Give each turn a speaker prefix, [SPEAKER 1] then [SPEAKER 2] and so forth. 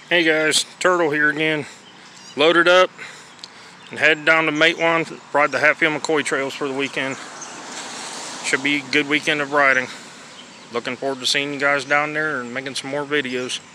[SPEAKER 1] Hey guys, Turtle here again. Loaded up and headed down to Matewan, ride the Hatfield McCoy trails for the weekend. Should be a good weekend of riding. Looking forward to seeing you guys down there and making some more videos.